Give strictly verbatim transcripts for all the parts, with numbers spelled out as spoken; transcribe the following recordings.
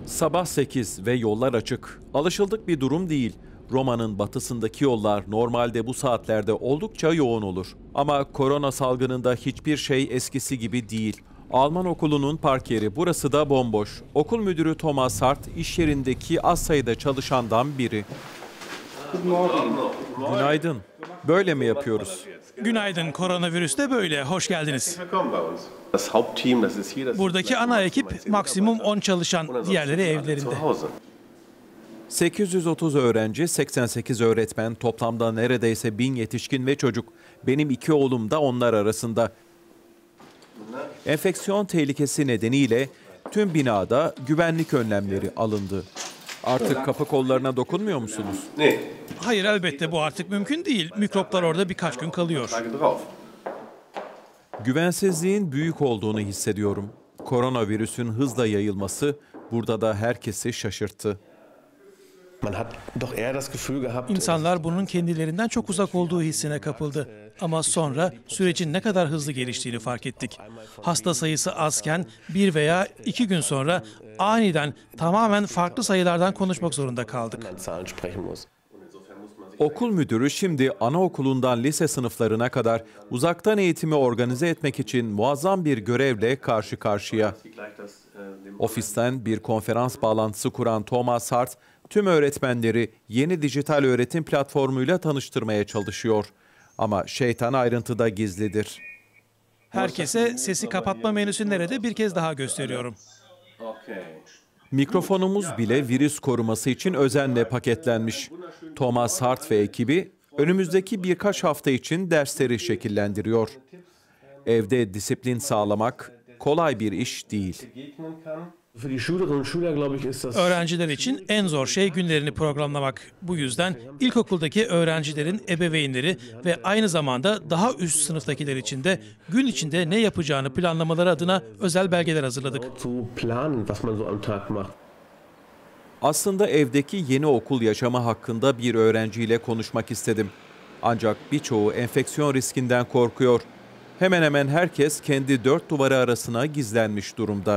Sabah sekiz ve yollar açık. Alışıldık bir durum değil. Roma'nın batısındaki yollar normalde bu saatlerde oldukça yoğun olur. Ama korona salgınında hiçbir şey eskisi gibi değil. Alman okulunun park yeri, burası da bomboş. Okul müdürü Thomas Hart iş yerindeki az sayıda çalışandan biri. Günaydın. Böyle mi yapıyoruz? Günaydın, koronavirüs de böyle. Hoş geldiniz. Buradaki ana ekip maksimum on çalışan, diğerleri evlerinde. sekiz yüz otuz öğrenci, seksen sekiz öğretmen, toplamda neredeyse bin yetişkin ve çocuk. Benim iki oğlum da onlar arasında. Enfeksiyon tehlikesi nedeniyle tüm binada güvenlik önlemleri alındı. Artık kapı kollarına dokunmuyor musunuz? Hayır, elbette bu artık mümkün değil. Mikroplar orada birkaç gün kalıyor. Güvensizliğin büyük olduğunu hissediyorum. Koronavirüsün hızla yayılması burada da herkesi şaşırttı. İnsanlar bunun kendilerinden çok uzak olduğu hissine kapıldı. Ama sonra sürecin ne kadar hızlı geliştiğini fark ettik. Hasta sayısı azken bir veya iki gün sonra aniden tamamen farklı sayılardan konuşmak zorunda kaldık. Okul müdürü şimdi anaokulundan lise sınıflarına kadar uzaktan eğitimi organize etmek için muazzam bir görevle karşı karşıya. Ofisten bir konferans bağlantısı kuran Thomas Hart, tüm öğretmenleri yeni dijital öğretim platformuyla tanıştırmaya çalışıyor. Ama şeytan ayrıntıda gizlidir. Herkese sesi kapatma menüsü nerede bir kez daha gösteriyorum. Mikrofonumuz bile virüs koruması için özenle paketlenmiş. Thomas Hart ve ekibi önümüzdeki birkaç hafta için dersleri şekillendiriyor. Evde disiplin sağlamak kolay bir iş değil. Öğrenciler için en zor şey günlerini programlamak. Bu yüzden ilkokuldaki öğrencilerin ebeveynleri ve aynı zamanda daha üst sınıftakiler için de gün içinde ne yapacağını planlamaları adına özel belgeler hazırladık. Aslında evdeki yeni okul yaşamı hakkında bir öğrenciyle konuşmak istedim. Ancak birçoğu enfeksiyon riskinden korkuyor. Hemen hemen herkes kendi dört duvarı arasına gizlenmiş durumda.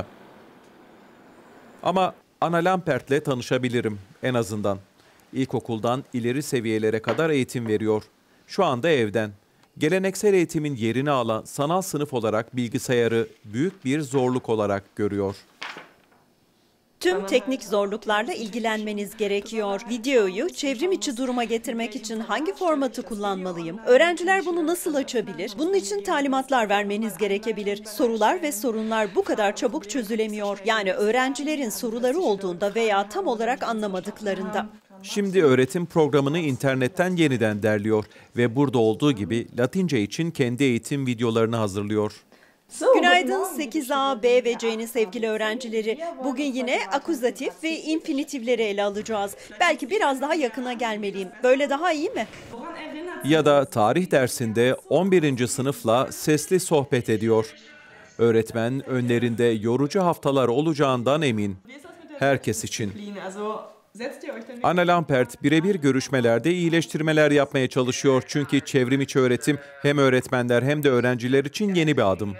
Ama Anna Lampert'le tanışabilirim en azından. İlkokuldan ileri seviyelere kadar eğitim veriyor. Şu anda evden. Geleneksel eğitimin yerini alan sanal sınıf olarak bilgisayarı büyük bir zorluk olarak görüyor. Tüm teknik zorluklarla ilgilenmeniz gerekiyor. Videoyu çevrim içi duruma getirmek için hangi formatı kullanmalıyım? Öğrenciler bunu nasıl açabilir? Bunun için talimatlar vermeniz gerekebilir. Sorular ve sorunlar bu kadar çabuk çözülemiyor. Yani öğrencilerin soruları olduğunda veya tam olarak anlamadıklarında. Şimdi öğretim programını internetten yeniden derliyor ve burada olduğu gibi Latince için kendi eğitim videolarını hazırlıyor. Günaydın sekiz A, B ve C'nin sevgili öğrencileri. Bugün yine akuzatif ve infinitifleri ele alacağız. Belki biraz daha yakına gelmeliyim. Böyle daha iyi mi? Ya da tarih dersinde on birinci sınıfla sesli sohbet ediyor. Öğretmen önlerinde yorucu haftalar olacağından emin. Herkes için. Anna Lampert birebir görüşmelerde iyileştirmeler yapmaya çalışıyor. Çünkü çevrimiçi öğretim hem öğretmenler hem de öğrenciler için yeni bir adım.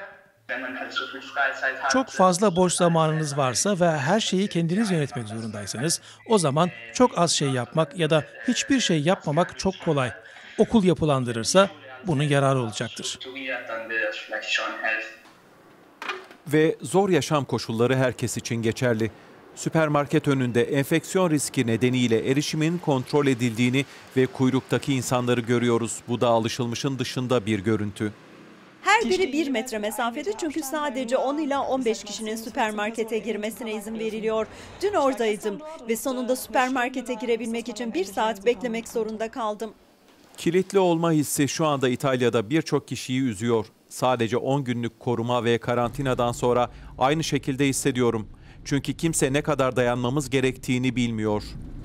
Çok fazla boş zamanınız varsa ve her şeyi kendiniz yönetmek zorundaysanız, o zaman çok az şey yapmak ya da hiçbir şey yapmamak çok kolay. Okul yapılandırırsa bunun yararı olacaktır. Ve zor yaşam koşulları herkes için geçerli. Süpermarket önünde enfeksiyon riski nedeniyle erişimin kontrol edildiğini ve kuyruktaki insanları görüyoruz. Bu da alışılmışın dışında bir görüntü. Her biri bir metre mesafede çünkü sadece on ila on beş kişinin süpermarkete girmesine izin veriliyor. Dün oradaydım ve sonunda süpermarkete girebilmek için bir saat beklemek zorunda kaldım. Kilitli olma hissi şu anda İtalya'da birçok kişiyi üzüyor. Sadece on günlük koruma ve karantinadan sonra aynı şekilde hissediyorum. Çünkü kimse ne kadar dayanmamız gerektiğini bilmiyor.